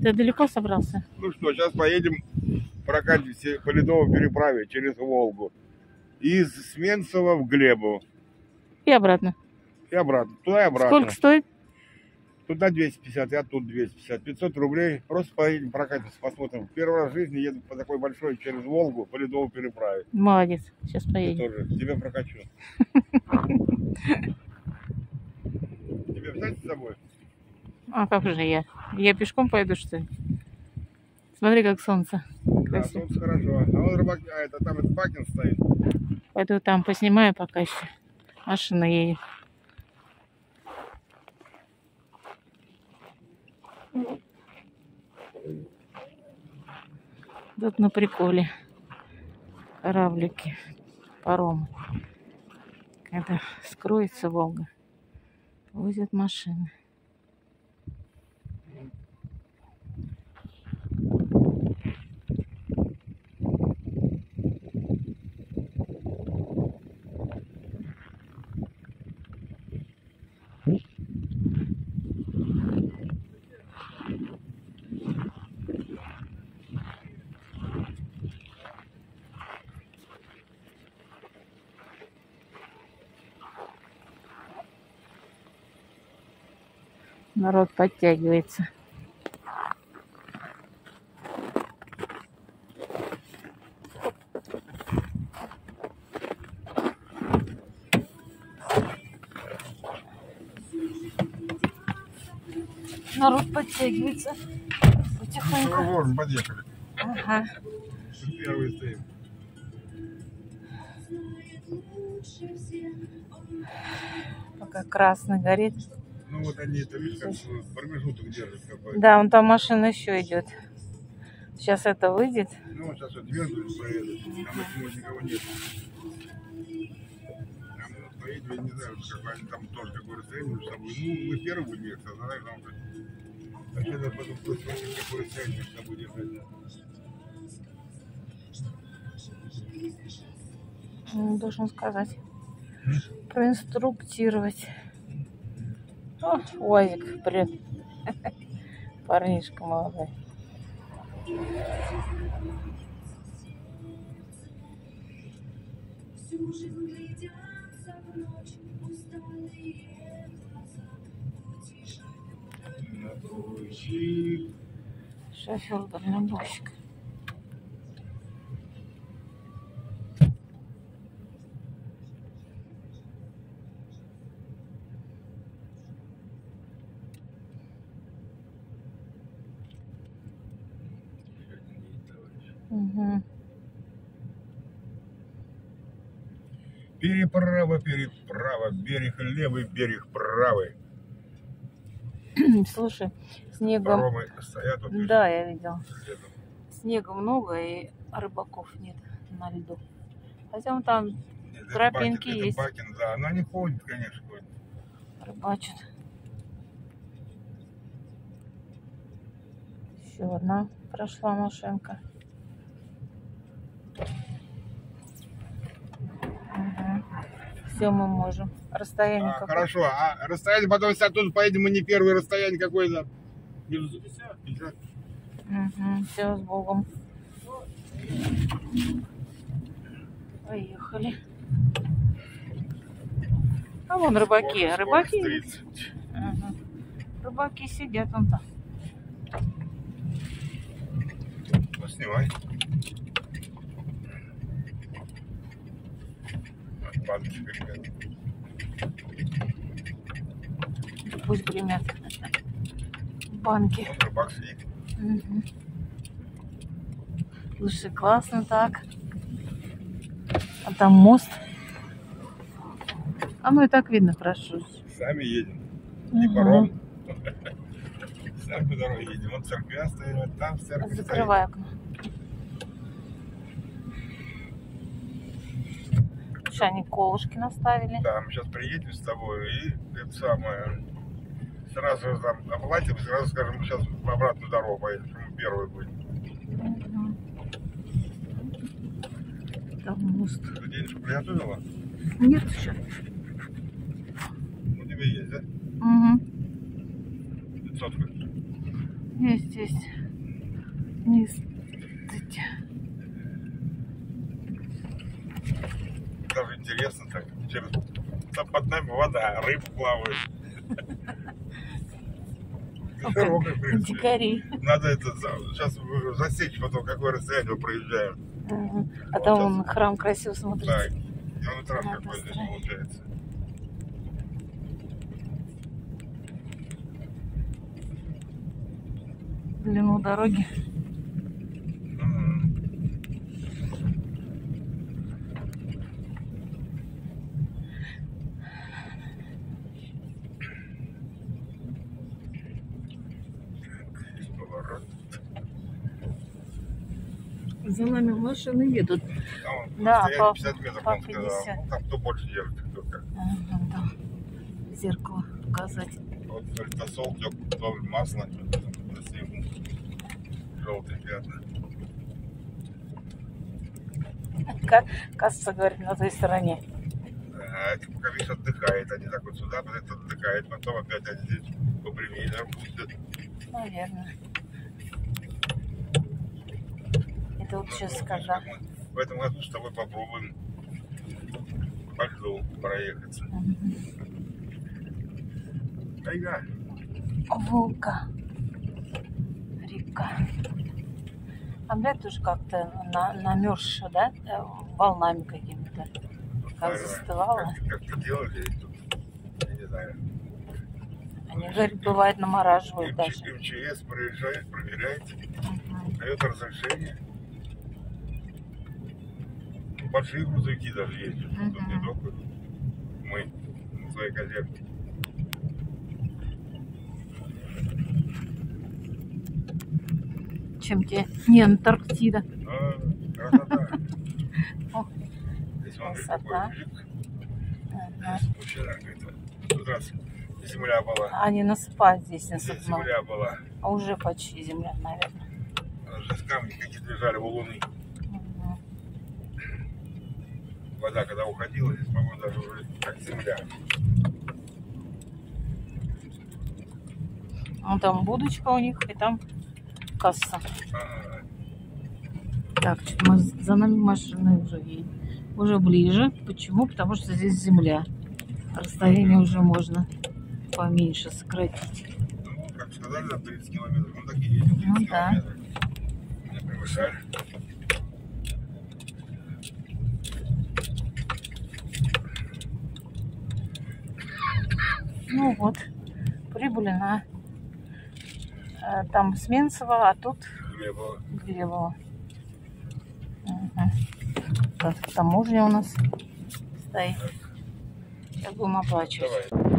Ты далеко собрался? Ну что, сейчас поедем прокатимся по ледовой переправе через Волгу. Из Сменцева в Глебово. И обратно. И обратно. Туда и обратно. Сколько стоит? Туда 250, я тут 250. 500 рублей. Просто поедем прокатимся, посмотрим. Первый раз в жизни еду по такой большой через Волгу по ледовой переправе. Молодец. Сейчас Ты поедем. тоже. Тебя прокачу. Тебе взять с собой? А как же я? Я пешком пойду, что ли? Смотри, как солнце. Да, Красиво. солнце хорошо. А вот рыбак, это там этот Бакин стоит. Пойду там поснимаю, пока еще машина едет. Тут на приколе кораблики, паром. Когда скроется Волга, возят машины. Народ подтягивается. Народ подтягивается потихоньку. Вот, подъехали. Ага. Первый стоит. Пока красный горит. Ну вот они, это видишь, как промежуток держат какой-то. Да, вон там машина еще идет. Сейчас это выйдет. Ну вот сейчас вот двинулись, проедут. Там почему никого нет. Там вот поедем, я не знаю, какой они там тоже какое расстояние между собой. Ну, мы первый будем ехать, а знаешь, там уже. А сейчас я потом посмотрим, какое расстояние между собой держать. Должен сказать. Проинструктировать. О, УАЗик, привет. Парнишка молодой. Шофер дальнобойщик. Угу. Переправа, переправа, берег левый, берег правый. Слушай, снегом... Паромы стоят вот. Да, я видел. Следом. Снега много и рыбаков нет на льду. Хотя вон там Нет, тропинки это есть. Бакин, да, но они ходят, конечно, ходят. Рыбачат. Еще одна прошла машинка. Угу. Все мы можем. Расстояние какое? Хорошо, а расстояние потом, если оттуда поедем, мы не первое расстояние какое-то. Минус 50. Угу. Все, с Богом. Поехали. А вон рыбаки. Рыбаки. Ага. Рыбаки сидят вон там. Поснимай. Банки гремят. Пусть гремят. Банки. Вот рыбак сидит. Угу. Слушай, классно так. А там мост. А ну и так видно хорошо. Сами едем. Не паром. Сами по дороге едем. Вот церквя стоит, там церковь стоит. Закрывай окно. Слушай, они колышки наставили. Да, мы сейчас приедем с тобой и это самое. Сразу там оплатим, сразу скажем, сейчас в обратную дорогу поедем, что мы первый будем. Угу. Там мост. Ты денежку приготовила? Нет еще. У тебя есть, да? Угу. 500. Есть. здесь не стыть. Даже интересно так. Там под нами вода, рыб плавает. Широкая, в принципе. Дикари. Надо это сейчас засечь потом, какое расстояние мы проезжаем. А там вон храм красиво смотрится. Так, километраж какой здесь получается. Длину дороги. Здесь поворот. За нами машины едут. Там Да, стоять по 50 метров, по он сказал. 50. Ну, там кто больше держит, кто как. Ага, да. Зеркало показать. Вот тосол, масло, на снегу. Желтые пятна. Касса, говорит, на той стороне. А эти пока, видишь, отдыхает. Они так вот сюда, потом отдыхает, потом опять они здесь по прямее пустят. Наверное. Это вот сейчас Ну, когда... В этом году с тобой попробуем по льду проехаться. Тайга. Волга. Река. А блядь, тоже как-то намерзшая, да? Волнами какими-то. Как застывала. Как-то делали тут, я не знаю. Они, говорят, бывает намораживают даже. МЧС проезжает, проверяет, дает разрешение. Большие грузовики даже ездят. Тут не только мы на своей козерке. Чем тебе не Антарктида. Красота. О, Здесь смотри, красота. какой вид. Ага. Здесь мужчина говорит, тут раз земля была. Они насыпают здесь Здесь насыпно. земля была. А уже почти земля, наверное. Здесь камни какие-то лежали, валуны. Угу. Вода, когда уходила, здесь, по-моему, даже уже как земля. Ну, там будочка у них, и там касса. Так, что-то мы, за нами машины уже едет. Уже ближе. Почему? Потому что здесь земля. Расстояние уже можно поменьше сократить. Ну, как сказали, на 30 километров. Ну, так и едем. 30 Ну, да. километров. Не превышали. Ну вот, прибыли на там Сменцево, а тут Глебово. Глебово. Угу. Так, таможня у нас стоит. Сейчас будем оплачивать. Давай.